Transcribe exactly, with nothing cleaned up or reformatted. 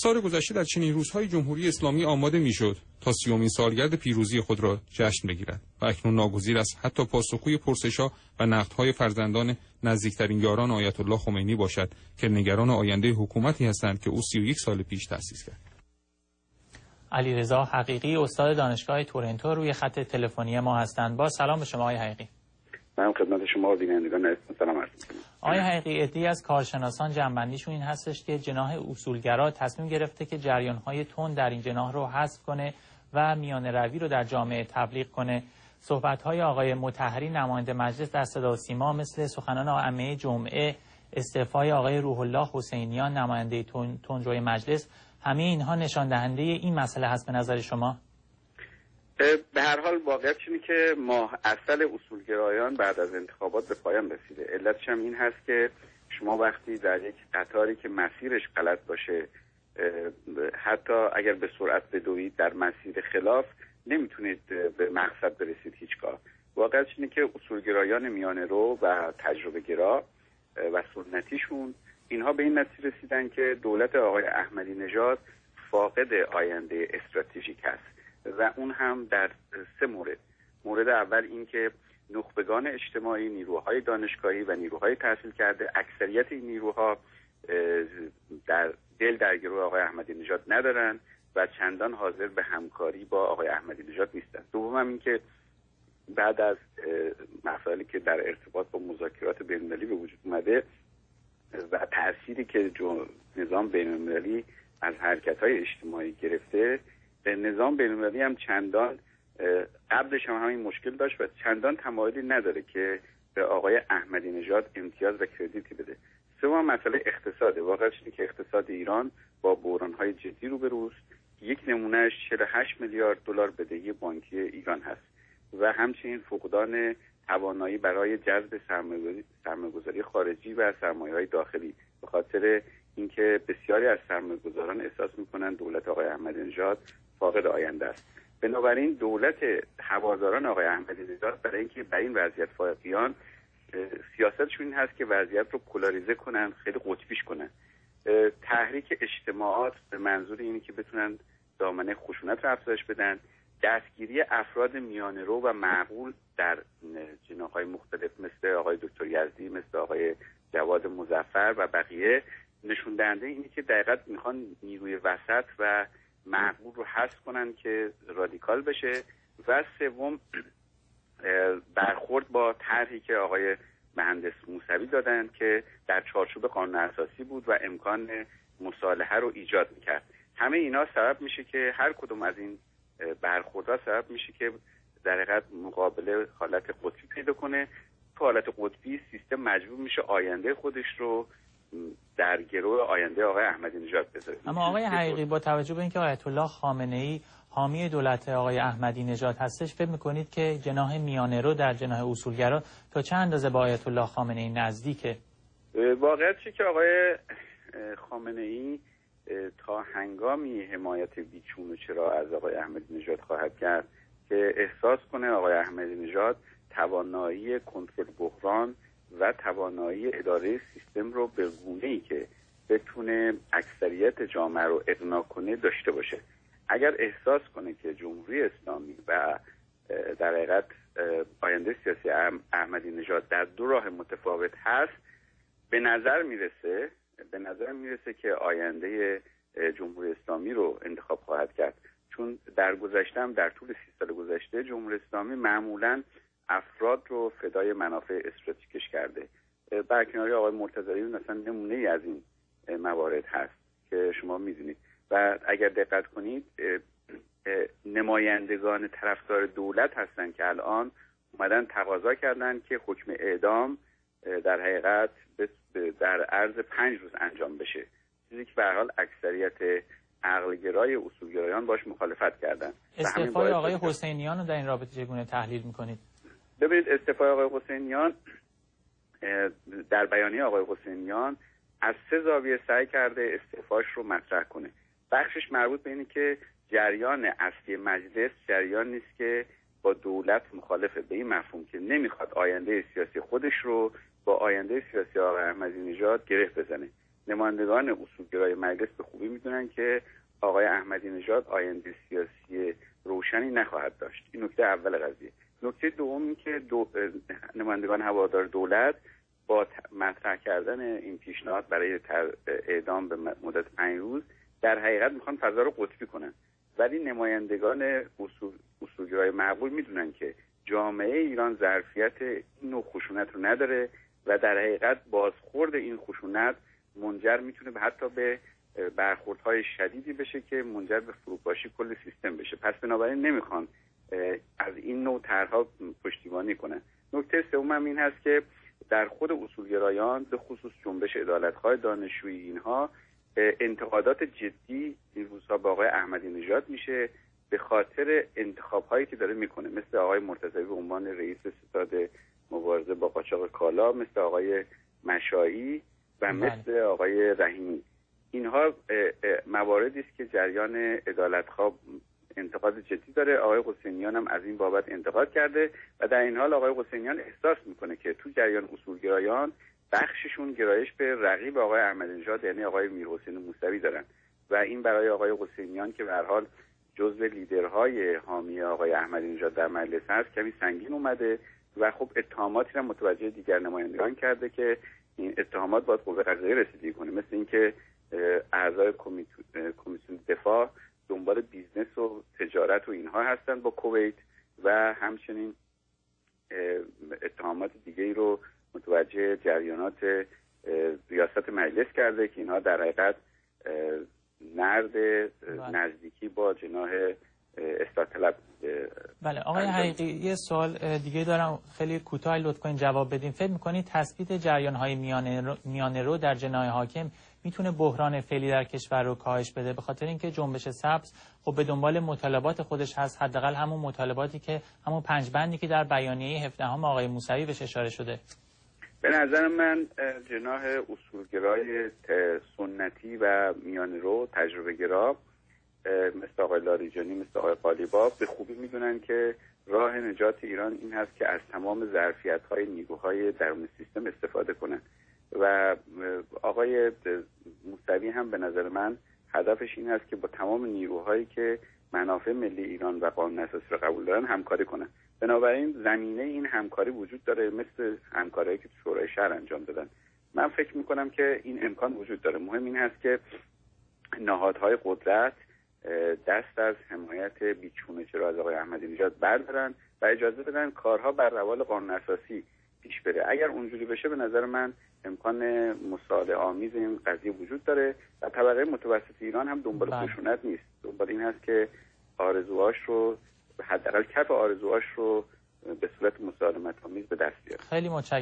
سال گذشته در چنین روزهای جمهوری اسلامی آماده میشد تا سیومین سالگرد پیروزی خود را جشن بگیرد و اکنون ناگزیر است حتی پاسخگوی پرسش‌ها و نقدهای فرزندان نزدیکترین یاران آیت الله خمینی باشد که نگران آینده حکومتی هستند که او سی و یک سال پیش تأسیس کرد. علیرضا حقیقی استاد دانشگاه تورنتو روی خط تلفنی ما هستند. با سلام به شما آقای حقیقی. من خدمت شما بینندگان سلام عرض می‌کنم. آقای حقیقی، عده‌ای از کارشناسان جنبندیشون این هستش که جناح اصولگرا تصمیم گرفته که جریان‌های تند در این جناح رو حذف کنه و میانه روی رو در جامعه تبلیغ کنه. صحبت‌های آقای مطهری نماینده مجلس در صدا و سیما، مثل سخنان عامه جمعه، استعفای آقای روح الله حسینیان نماینده تندروی مجلس، همه اینها نشان دهنده این مسئله هست به نظر شما؟ به هر حال واقعیت اینه که ماه عسل اصولگرایان بعد از انتخابات به پایان رسیده. علتش هم این هست که شما وقتی در یک قطاری که مسیرش غلط باشه، حتی اگر به سرعت بدوید در مسیر خلاف، نمیتونید به مقصد برسید هیچگاه. واقعیت اینه که اصولگرایان میانه رو و تجربه گرا و سنتیشون اینها به این نتیجه رسیدن که دولت آقای احمدی نژاد فاقد آینده استراتژیک است و اون هم در سه مورد. مورد اول این که نخبگان اجتماعی، نیروهای دانشگاهی و نیروهای تحصیل کرده، اکثریت این نیروها در دل در گروه آقای احمدی نژاد ندارن و چندان حاضر به همکاری با آقای احمدی نژاد نیستن. دوم هم این که بعد از مسائلی که در ارتباط با مذاکرات بین‌المللی به وجود اومده و تأثیری که نظام بین‌المللی از حرکت‌های اجتماعی گرفته، نظام بین‌المللی هم چندان قبلش هم همین مشکل داشت و چندان تمایلی نداره که به آقای احمدی نژاد امتیاز و کردیتی بده. سوم مسئله اقتصاده. واقعا اینه که اقتصاد ایران با بحران‌های جدی روبروست. یک نمونهش چهل و هشت میلیارد دلار بدهی بانکی ایران هست و همچنین فقدان توانایی برای جذب سرمایه‌گذاری خارجی و سرمایه‌های داخلی، به خاطر اینکه بسیاری از سرمایه‌گذاران احساس می‌کنن دولت آقای احمدی نژاد فاقد آینده است. بنابراین دولت هواداران آقای احمدی نژاد برای اینکه بر این وضعیت فائق بیان، سیاستشون این هست که وضعیت رو پولاریزه کنن، خیلی قطبیش کنن. تحریک اجتماعات به منظور اینه که بتونن دامنه خشونت رو افزایش بدن، دستگیری افراد میانه رو و معقول در جناح‌های مختلف مثل آقای دکتر یزدی، مثل آقای جواد مظفر و بقیه، نشون دهنده اینه که دقیقاً میخوان نیروی وسط و معقول رو حذف کنن که رادیکال بشه. و سوم برخورد با طرحی که آقای مهندس موسوی دادن که در چارچوب قانون اساسی بود و امکان مصالحه رو ایجاد میکرد. همه اینا سبب میشه که هر کدوم از این برخوردها سبب میشه که در حقیقت مقابله حالت قطبی پیدا کنه. تو حالت قطبی سیستم مجبور میشه آینده خودش رو در گروه آینده آقای احمدی نژاد بذاره. اما آقای حقیقی، با توجه به اینکه آیت الله خامنه ای حامی دولت آقای احمدی نژاد هستش، فکر میکنید که جناح میانه رو در جناح اصولگرا تا چند اندازه با آیت الله خامنه ای نزدیکه؟ واقعیت چیه که آقای خامنه ای تا هنگامی حمایت بیچون و چرا از آقای احمدی نژاد خواهد کرد که احساس کنه آقای احمدی نژاد توانایی کنترل بحران و توانایی اداره سیستم رو به گونه‌ای که بتونه اکثریت جامعه رو اقناع کنه داشته باشه. اگر احساس کنه که جمهوری اسلامی و در حقیقت آینده سیاسی احمدی نژاد در دو راه متفاوت هست، به نظر میرسه به نظر میرسه که آینده جمهوری اسلامی رو انتخاب خواهد کرد. چون در گذشته هم در طول سی سال گذشته جمهوری اسلامی معمولاً افراد رو فدای منافع استراتژیکش کرده. برکناری آقای مرتضوی مثلا نمونه ای از این موارد هست که شما میدونید. و اگر دقت کنید نمایندگان طرفدار دولت هستن که الان اومدن تقاضا کردن که حکم اعدام در حقیقت در عرض پنج روز انجام بشه، چیزی که به هر حال اکثریت عقلگرای اصولگرایان باش مخالفت کردن. استعفای آقای حسینیان رو در این رابطه چگونه تحلیل میکنید؟ ببینید، استعفای آقای حسینیان، در بیانیه آقای حسینیان از سه زاویه سعی کرده استعفاش رو مطرح کنه. بخشش مربوط به اینه که جریان اصلی مجلس جریان نیست که با دولت مخالفه، به این مفهوم که نمیخواد آینده سیاسی خودش رو با آینده سیاسی آقای احمدی نژاد گره بزنه. نمایندگان اصولگرای مجلس به خوبی میدونن که آقای احمدی نژاد آینده سیاسی روشنی نخواهد داشت. این نکته اول قضیه. نکته دوم این که دو نمایندگان هوادار دولت با مطرح کردن این پیشنهاد برای اعدام به مدت پنج روز در حقیقت میخوان فضا رو قطبی کنن، ولی نمایندگان اصول اصولگرای معقول میدونن که جامعه ایران ظرفیت این نوع خشونت رو نداره و در حقیقت بازخورد این خشونت منجر میتونه به حتی به برخوردهای شدیدی بشه که منجر به فروپاشی کل سیستم بشه. پس بنابراین نمیخوان از این نوع طرحها پشتیبانی کنن. نکته سوم هم این هست که در خود اصولگرایان به خصوص جنبش عدالت‌خواه دانشجویی اینها انتقادات جدی این روزها به آقای احمدی نژاد میشه به خاطر انتخاب‌هایی که داره میکنه، مثل آقای مرتضوی به عنوان رئیس ستاد مبارزه با قاچاق کالا، مثل آقای مشایی و مثل آقای رحیمی. اینها مواردی است که جریان عدالت‌خواه انتقاد جدی داره. آقای حسینیان هم از این بابت انتقاد کرده و در این حال آقای حسینیان احساس میکنه که تو جریان اصولگرایان بخششون گرایش به رقیب آقای احمدی نژاد یعنی آقای میرحسین موسوی دارن و این برای آقای حسینیان که به هر حال جزو لیدرهای حامی آقای احمدی نژاد در مجلس هست کمی سنگین اومده و خب اتهاماتی را متوجه دیگر نمایندگان کرده که این اتهامات باید قوه قضاییه رسیدگی کنه، مثل اینکه اعضای کمیسیون دفاع دنبال بیزنس و تجارت و اینها هستن با کویت و همچنین اتهامات دیگه‌ای رو متوجه جریانات ریاست مجلس کرده که اینها در حقیقت نرد نزدیکی با جناح اصلاح طلب. بله آقای حقیقی، یه سوال دیگه دارم خیلی کوتاه لطف کنین جواب بدین. فکر می‌کنید تثبیت جریان‌های میانه میانه رو در جناح حاکم میتونه بحران فعلی در کشور رو کاهش بده؟ به خاطر اینکه جنبش سبز خب به دنبال مطالبات خودش هست، حداقل همون مطالباتی که همون پنج بندی که در بیانیه هفدهم آقای موسوی بهش اشاره شده. به نظر من جناح اصولگرای سنتی و میانه رو تجربه گرا مثل آقای لاریجانی، مثل آقای قالیباف به خوبی میدونن که راه نجات ایران این هست که از تمام ظرفیت‌های نیروهای درون سیستم استفاده کنن و آقای موسوی هم به نظر من هدفش این هست که با تمام نیروهایی که منافع ملی ایران و قانون اساسی را قبول دارن همکاری کنن. بنابراین زمینه این همکاری وجود داره، مثل همکاری‌هایی که تو شورای شهر انجام دادن. من فکر میکنم که این امکان وجود داره. مهم این هست که نهادهای قدرت دست از حمایت بیچونه چرا از آقای احمدی نژاد بردارن و اجازه بدن کارها بر روال قانون اساسی پیش بره. اگر اونجوری بشه به نظر من امکان مصالحه آمیز این قضیه وجود داره و طبقه متوسط ایران هم دنبال خشونت نیست، دنبال این هست که آرزوهاش رو حداقل کف آرزوهاش رو به صورت مسالمت آمیز به دست بیاره. خیلی متشکرم.